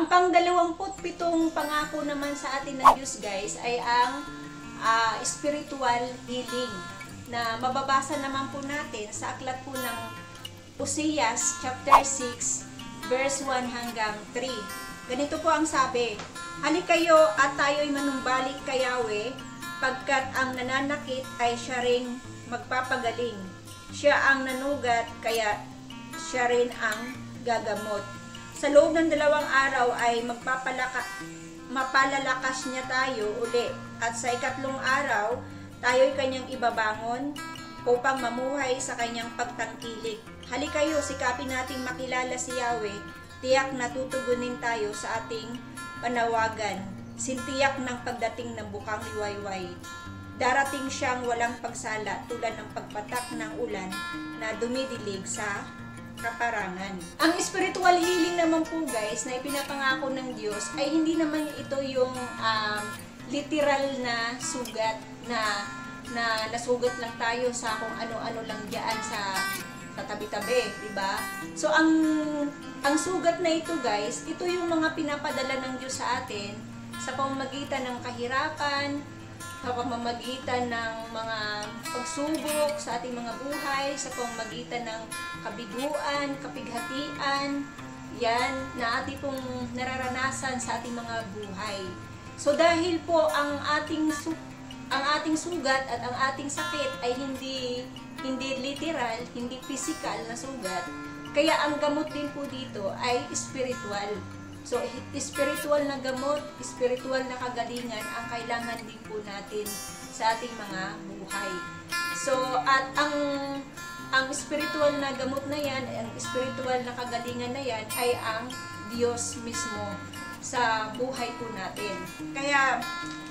pang-27 pangako naman sa atin ng Diyos, guys, ay ang spiritual healing na mababasa naman po natin sa aklat po ng Oseas chapter 6 verse 1 hanggang 3. Ganito po ang sabi: "Halika kayo at tayo'y manumbalik kay Yahweh, pagkat ang nananakit ay siya ring magpapagaling. Siya ang nanugat, kaya siya rin ang gagamot. Sa loob ng 2 araw ay mapalalakas niya tayo uli, at sa 3 araw tayo'y kanyang ibabangon upang mamuhay sa kanyang pagtangkilik. Halika kayo, sikapin nating makilala si Yahweh, tiyak na tutugunin tayo sa ating panawagan, sintiyak ng pagdating ng bukang liwayway. Darating siyang walang pagsala tulad ng pagpatak ng ulan na dumidilig sa kaparangan." Ang spiritual healing naman po, guys, na ipinapangako ng Diyos ay hindi naman ito yung literal na sugat na nasugat lang tayo sa kung ano-ano lang diyan sa tabi-tabi, di ba? So ang sugat na ito, guys, ito yung mga pinapadala ng Diyos sa atin sa pamamagitan ng kahirapan, sa pamamagitan ng mga pagsubok sa ating mga buhay, sa pamamagitan ng kabiguan, kapighatian, yan na ating pong nararanasan sa ating mga buhay. So dahil po ang ating sugat at ang ating sakit ay hindi literal, hindi physical na sugat, kaya ang gamot din po dito ay spiritual. So, spiritual na gamot, spiritual na kagalingan ang kailangan din po natin sa ating mga buhay. So, at ang spiritual na gamot na yan, ang spiritual na kagalingan na yan ay ang Diyos mismo sa buhay po natin. Kaya,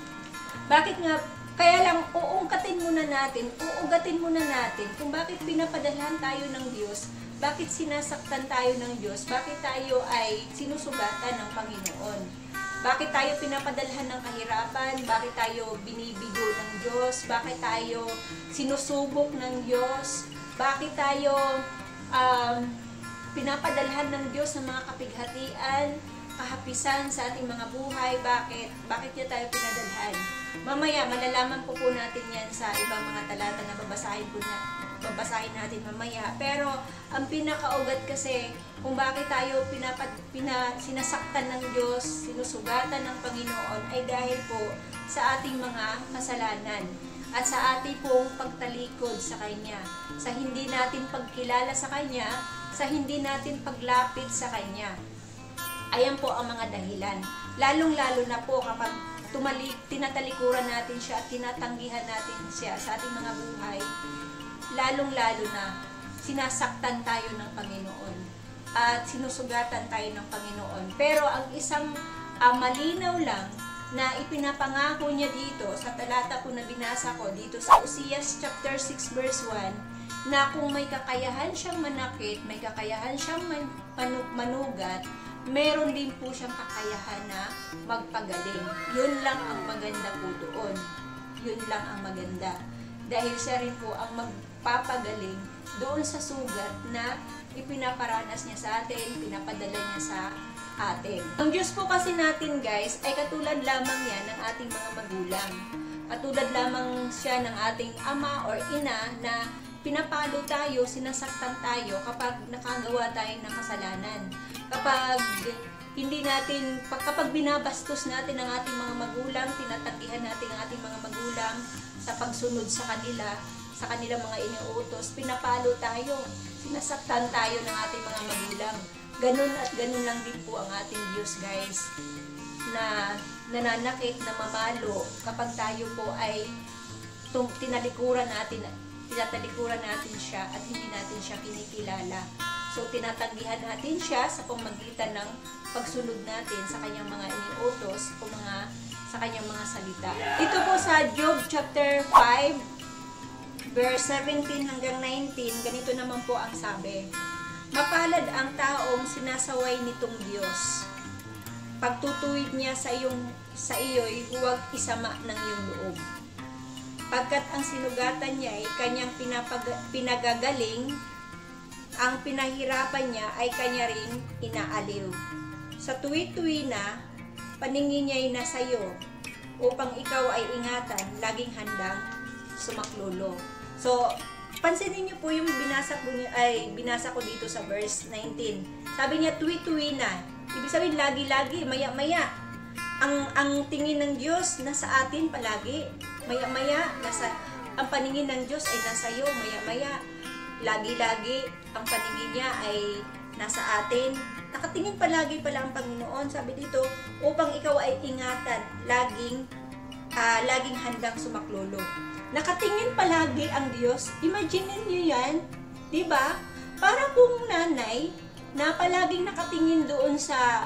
kaya lang uugatin muna natin kung bakit pinapadalhan tayo ng Diyos, bakit sinasaktan tayo ng Diyos, bakit tayo ay sinusugatan ng Panginoon, bakit tayo pinapadalhan ng kahirapan, bakit tayo binibigo ng Diyos, bakit tayo sinusubok ng Diyos, bakit tayo pinapadalhan ng Diyos ng mga kapighatian, kahapisan sa ating mga buhay, bakit niya tayo pinadalhan. Mamaya, malalaman po natin yan sa ibang mga talata na babasahin natin mamaya. Pero, ang pinakaugat kasi kung bakit tayo sinasaktan ng Diyos, sinusugatan ng Panginoon, ay dahil po sa ating mga kasalanan at sa ating pong pagtalikod sa Kanya, sa hindi natin pagkilala sa Kanya, sa hindi natin paglapit sa Kanya. Ayan po ang mga dahilan. Lalong-lalo na po kapag tinatalikuran natin siya at tinatanggihan natin siya sa ating mga buhay, lalong-lalo na sinasaktan tayo ng Panginoon at sinusugatan tayo ng Panginoon. Pero ang isang malinaw lang na ipinapangako niya dito sa talata po na binasa ko dito sa Oseas chapter 6 verse 1, na kung may kakayahan siyang manakit, may kakayahan siyang manugat, meron din po siyang kakayahan na magpagaling. Yun lang ang maganda po doon. Yun lang ang maganda. Dahil siya rin po ang magpapagaling doon sa sugat na ipinaparanas niya sa atin, pinapadala niya sa atin. Ang Diyos po kasi natin, guys, ay katulad lamang yan ng ating mga magulang. Katulad lamang siya ng ating ama or ina na pinapalo tayo, sinasaktan tayo kapag nakagawa tayo ng kasalanan. Kapag binabastos natin ang ating mga magulang, tinatanggihan natin ang ating mga magulang sa pagsunod sa kanilang mga iniuutos, pinapalo tayo, sinasaktan tayo ng ating mga magulang. Ganun at ganun lang din po ang ating Diyos, guys, na nananakit, na mamalo kapag tayo po ay tinatalikuran natin siya at hindi natin siya kinikilala. So, tinatanggihan natin siya sa pamamagitan ng pagsunod natin sa kanyang mga iniutos o sa kanyang mga salita. Ito po sa Job chapter 5, verse 17 hanggang 19, ganito naman po ang sabi: "Mapalad ang taong sinasaway nitong Diyos. Pagtutuwid niya sa iyo'y huwag isama ng iyong loob. Pagkat ang sinugatan niya ay kanyang pinagagaling, ang pinahirapan niya ay kanya ring inaaliw. sa tuwi-tuwi na, paningin niya'y nasa iyo, upang ikaw ay ingatan, laging handang sumaklolo. So, pansinin niyo po yung binasa ko dito sa verse 19. Sabi niya, tuwi-tuwi na. Ibig sabihin, lagi-lagi, maya-maya. Ang tingin ng Diyos nasa atin palagi. Maya-maya, ang paningin ng Diyos ay nasa iyo, maya-maya. Lagi-lagi, ang paningin niya ay nasa atin. Nakatingin palagi pala ang Panginoon. Sabi dito, upang ikaw ay ingatan, laging handang sumaklolo. Nakatingin palagi ang Diyos. Imagine niyo yan, di ba? Para kung nanay na palaging nakatingin doon sa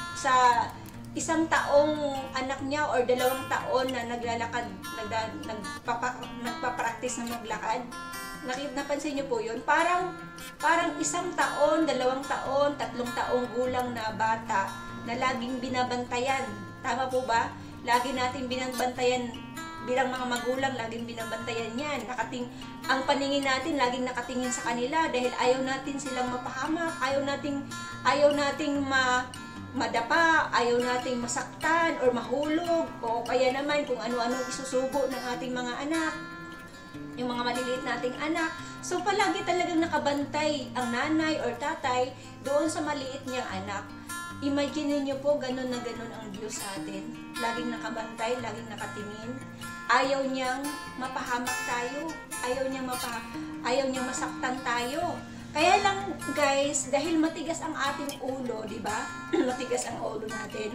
isang taong anak niya or 2 taon na naglalakad, nagpa-practice na maglakad. Napansin niyo po yun? Parang 1 taon, 2 taon, 3 taong gulang na bata na laging binabantayan. Tama po ba? Lagi natin binabantayan bilang mga magulang, laging binabantayan yan. Ang paningin natin laging nakatingin sa kanila dahil ayaw natin silang mapahamak, ayaw nating madapa, ayaw nating masaktan or mahulog, o kaya naman kung ano-ano isusubo ng ating mga anak, yung mga maliliit nating anak. So palagi talagang nakabantay ang nanay or tatay doon sa maliit niyang anak. Imagine niyo po, ganun na ganun ang Diyos sa atin. Laging nakabantay, laging nakatingin. Ayaw niyang mapahamak tayo. Ayaw niyang masaktan tayo. Kaya lang guys, dahil matigas ang ating ulo, di ba? Matigas ang ulo natin.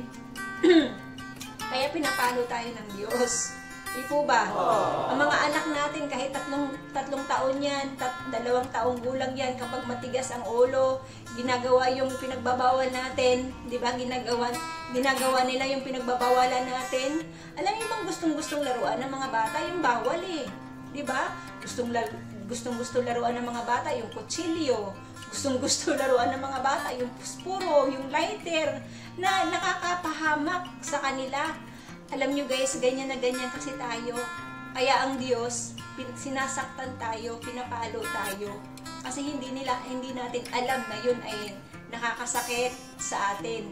Kaya pinapalo tayo ng Diyos. Di po ba? Ang mga anak natin, kahit tatlong taon yan, 2 taong gulang yan, kapag matigas ang ulo, ginagawa yung pinagbabawal natin, di ba? Ginagawa nila yung pinagbabawalan natin. Alam niyo bang gustong-gustong laruan ng mga bata? Yung bawal eh. Di ba? Gustong-gusto laruan ng mga bata, yung kutsilyo. Gustong-gusto laruan ng mga bata, yung puspuro, yung lighter, na nakakapahamak sa kanila. Alam nyo guys, ganyan na ganyan kasi tayo. Kaya ang Diyos, sinasaktan tayo, pinapalo tayo. Kasi hindi natin alam na yun ay nakakasakit sa atin.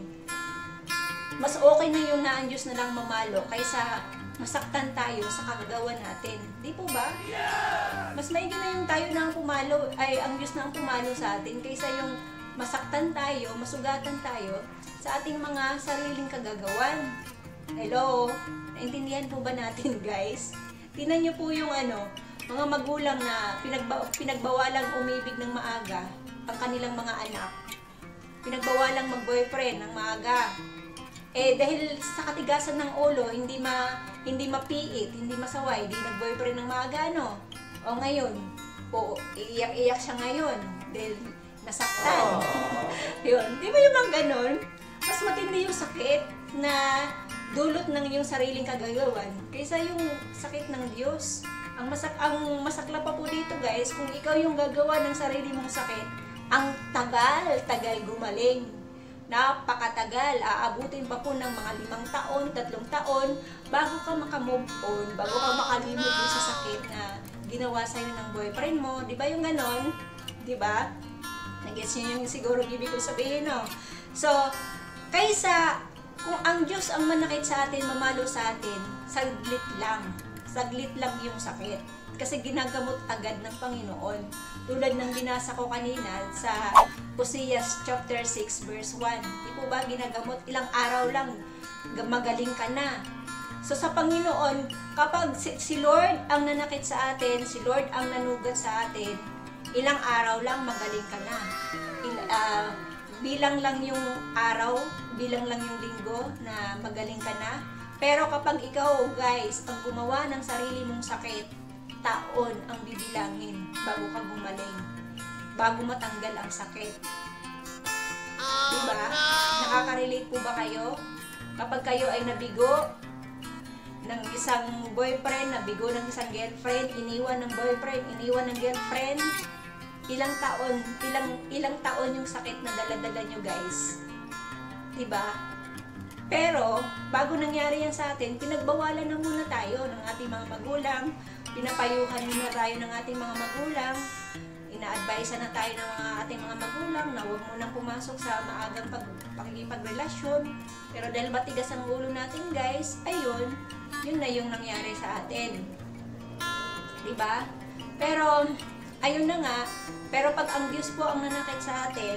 Mas okay na yun na ang Diyos na lang mamalo kaysa masaktan tayo sa kagagawa natin. Di po ba? Mas maigi na yung tayo na ang pumalo, ang Diyos na ang pumalo sa atin kaysa yung masaktan tayo, masugatan tayo sa ating mga sariling kagagawan. Hello? Naintindihan po ba natin guys? Tingnan niyo po yung mga magulang na pinagbawalang umibig ng maaga ang kanilang mga anak. Pinagbawalang mag-boyfriend ng maaga. Dahil sa katigasan ng ulo, hindi mapiit, hindi masaway, di nag-boyfriend ng maaga, O ngayon, iiyak-iyak siya ngayon dahil nasaktan. Yun. Di ba yung mga ganon? Mas matindi yung sakit na dulot ng iyong sariling kagagawan kaysa yung sakit ng Diyos. Ang masakla pa po dito guys, kung ikaw yung gagawa ng sarili mong sakit, ang tagal gumaling. Napakatagal, aabutin pa po ng mga 5 taon, 3 taon, bago ka makamove on, bago ka makalimot dun sa sakit na ginawa sa'yo ng boyfriend mo. Di ba yung ganon? Di ba? Nag-gets nyo yung siguro ibig ko sabihin, So, kaysa kung ang Diyos ang manakit sa atin, mamalo sa atin, saglit lang yung sakit. Kasi ginagamot agad ng Panginoon. Tulad ng binasa ko kanina sa Hosea chapter 6 verse 1. Di po ba ginagamot? Ilang araw lang, magaling ka na. So sa Panginoon, kapag si Lord ang nanakit sa atin, si Lord ang nanugat sa atin, ilang araw lang magaling ka na. Bilang lang yung araw, bilang lang yung linggo na magaling ka na. Pero kapag ikaw, guys, ang gumawa ng sarili mong sakit, taon ang bibilangin bago ka gumaling, bago matanggal ang sakit. Diba? Nakaka-relate po ba kayo? Kapag kayo ay nabigo ng isang boyfriend, nabigo ng isang girlfriend, iniwan ng boyfriend, iniwan ng girlfriend, ilang taon yung sakit na dala-dala nyo guys. Diba? Pero, bago nangyari yan sa atin, pinagbawalan na muna tayo ng ating mga magulang, pinapayuhan muna tayo ng ating mga magulang, ina-advise na tayo ng ating mga magulang na huwag munang pumasok sa maagang pakikipagrelasyon. Pero dahil matigas ang ulo natin guys, ayun, yun na yung nangyari sa atin. Diba? Pero, ayun na nga, pero pag ang Diyos po ang nanakit sa atin,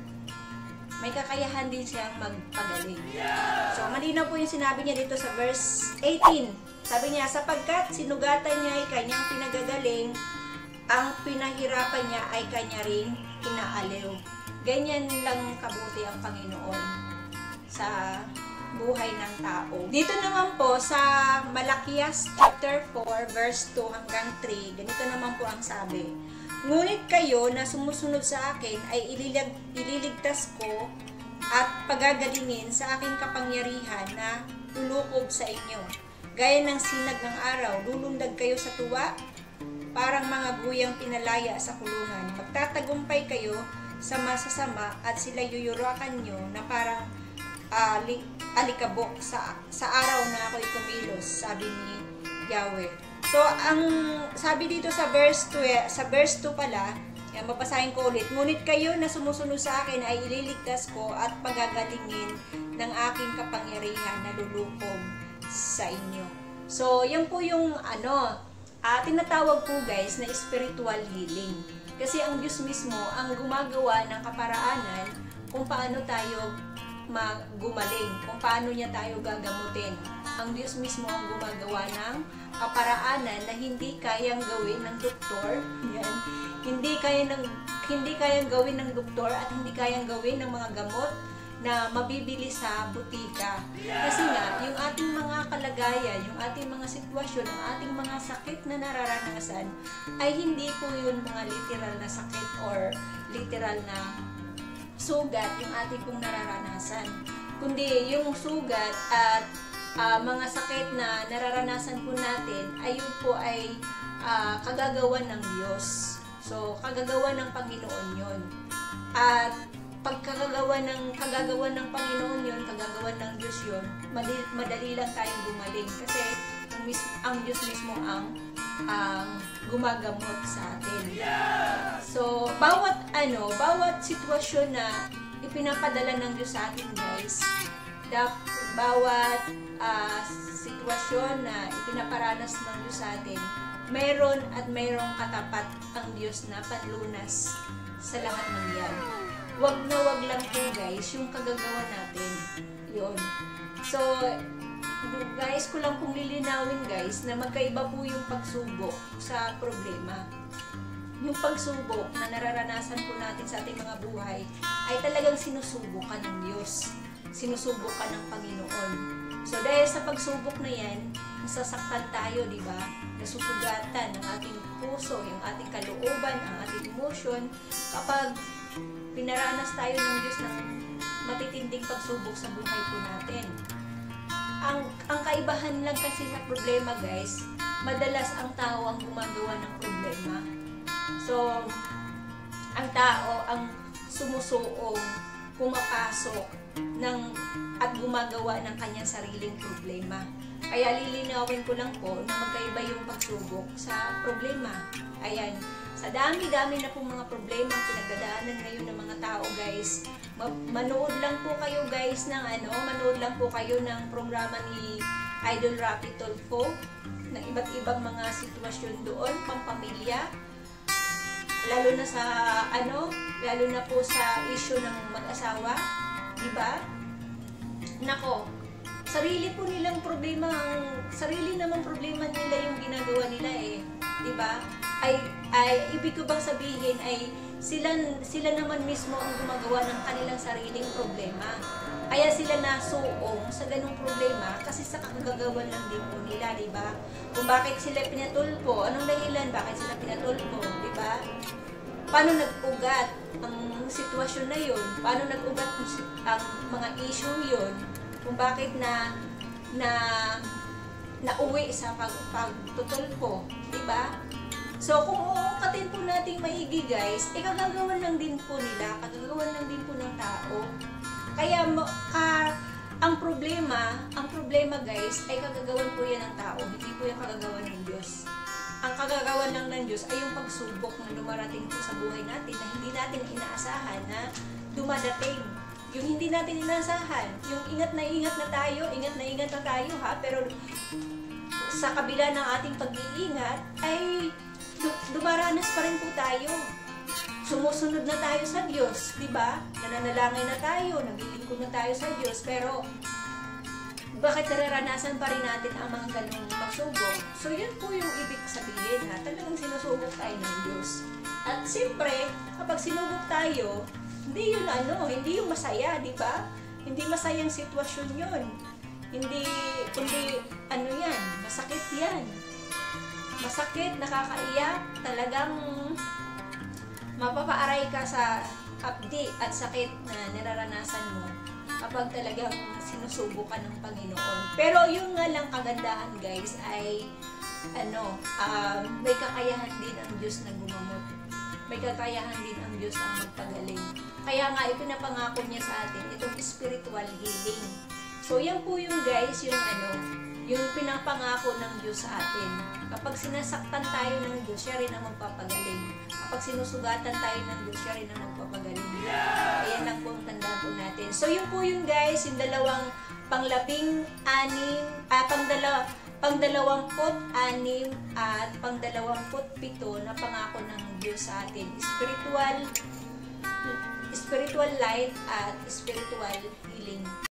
may kakayahan din siyang magpagaling. So, malinaw po yung sinabi niya dito sa verse 18. Sabi niya, sapagkat sinugatan niya ay kanyang pinagagaling, ang pinahirapan niya ay kanya ring inaaliw. Ganyan lang kabuti ang Panginoon sa buhay ng tao. Dito naman po sa Malakias chapter 4 verse 2 hanggang 3, ganito naman po ang sabi. Ngunit kayo na sumusunod sa akin ay ililigtas ko at pagagalingin sa aking kapangyarihan na lulukob sa inyo. Gaya ng sinag ng araw, lulundag kayo sa tuwa, parang mga buyang pinalaya sa kulungan. Magtatagumpay kayo sa masasama at sila yuyurakan nyo na parang alikabok sa araw na ako'y kumilos, sabi ni Yahweh. So, ang sabi dito sa verse 2 pala, yan, mapasahin ko ulit. Ngunit kayo na sumusunod sa akin ay ililigtas ko at pagagalingin ng aking kapangyarihan na lulukob sa inyo. So, yan po yung tinatawag po guys na spiritual healing. Kasi ang Diyos mismo ang gumagawa ng kaparaanan kung paano tayo gumaling, kung paano niya tayo gagamutin. Ang Diyos mismo ang gumagawa ng kaparaanan na hindi kayang gawin ng doktor. Yan. Hindi kayang gawin ng doktor at hindi kayang gawin ng mga gamot na mabibili sa butika. Kasi nga, yung ating mga kalagayan, yung ating mga sitwasyon, ang ating mga sakit na nararanasan ay hindi po yun mga literal na sakit or literal na sugat yung ating pong nararanasan. Kundi yung sugat at mga sakit na nararanasan po natin, ayun po ay kagagawan ng Diyos. So, kagagawan ng Panginoon yun. At pagkagagawa ng Panginoon yun, kagagawan ng Diyos yun, madali lang tayong gumaling. Kasi ang Diyos mismo ang gumagamot sa atin. So, bawat sitwasyon na ipinapadala ng Diyos sa atin guys, bawat sitwasyon na ipinaparanas ng Diyos sa atin, mayroong katapat ang Diyos na panlunas sa lahat ng yan. Wag na wag lang po guys yung kagagawa natin. Yun. So, guys, ko lang pong lilinawin guys na magkaiba po yung pagsubok sa problema. Yung pagsubok na nararanasan po natin sa ating mga buhay ay talagang sinusubukan ng Diyos. Sinusubukan ng Panginoon. So, dahil sa pagsubok na yan, nasasaktan tayo, di ba? Nasusugatan ng ating puso, yung ating kalooban, ang ating emotion, kapag pinaranas tayo ng Diyos ng matitinding pagsubok sa buhay po natin. Ang kaibahan lang kasi sa problema guys, madalas ang tao ang gumagawa ng problema. So, ang tao ang sumusuong, pumapasok at gumagawa ng kanyang sariling problema. Kaya lilinawin ko lang po na magkaiba yung pagsubok sa problema. Ayan, sa dami-dami na po mga problema ang pinagdadaanan ngayon ng mga tao guys. Manood lang po kayo guys manood lang po kayo ng programa ni Idol Rapi Tulfo ng iba't ibang mga sitwasyon doon, pampamilya. Lalo na po sa issue ng mag-asawa, di ba? Nako, sarili namang problema nila yung ginagawa nila di ba? Ay ibig ko bang sabihin ay sila naman mismo ang gumagawa ng kanilang sariling problema. Kaya sila nasuong sa ganung problema kasi sa kagagawan lang din po nila, di ba? Kung bakit sila pinatulpo, anong dahilan bakit sila pinatulpo, di ba? Paano nag-ugat ang sitwasyon na yun? Paano nag-ugat ang mga issue yun? Kung bakit nauwi sa pagtutulpo, di ba? So, kung uukatin po natin maigi guys, kagagawan lang din po nila, kagagawan lang din po ng tao. Kaya ang problema guys, ay kagagawan po yan ng tao, hindi po yung kagagawan ng Diyos. Ang kagagawan lang ng Diyos ay yung pagsubok na dumarating po sa buhay natin na hindi natin inaasahan na dumadating. Yung hindi natin inaasahan, yung ingat na tayo ha, pero sa kabila ng ating pag-iingat ay dumaranas pa rin po tayo. Sumusunod na tayo sa Diyos, di ba? Nananalangin na tayo, naglilingkod na tayo sa Diyos, pero bakit nararanasan pa rin natin ang mga ganung pagsubok? So, yun po yung ibig sabihin ha. Talagang sinusubok tayo ng Diyos. At siyempre, kapag sinubok tayo, hindi yung masaya, di ba? Hindi masayang sitwasyon yun. Kundi yan, masakit yan. Masakit, nakakaiyak, talagang mapapaaray ka sa hapdi at sakit na nararanasan mo kapag talagang sinusubukan ng Panginoon. Pero yung nga lang kagandahan guys ay may kakayahan din ang Diyos na gumamot. May kakayahan din ang Diyos ang magpagaling. Kaya nga ipinapangako niya sa atin itong spiritual healing. So yan po yung guys, yung pinapangako ng Diyos sa atin. Kapag sinasaktan tayo ng Diyos, siya rin ang magpapagaling. Kapag sinusugatan tayo ng Diyos, siya rin ang magpapagaling. Ayan lang po ang tandaan po natin. So yun po yung guys, yung pang-26 at pang-27 na pangako ng Diyos sa atin. Spiritual light at spiritual healing.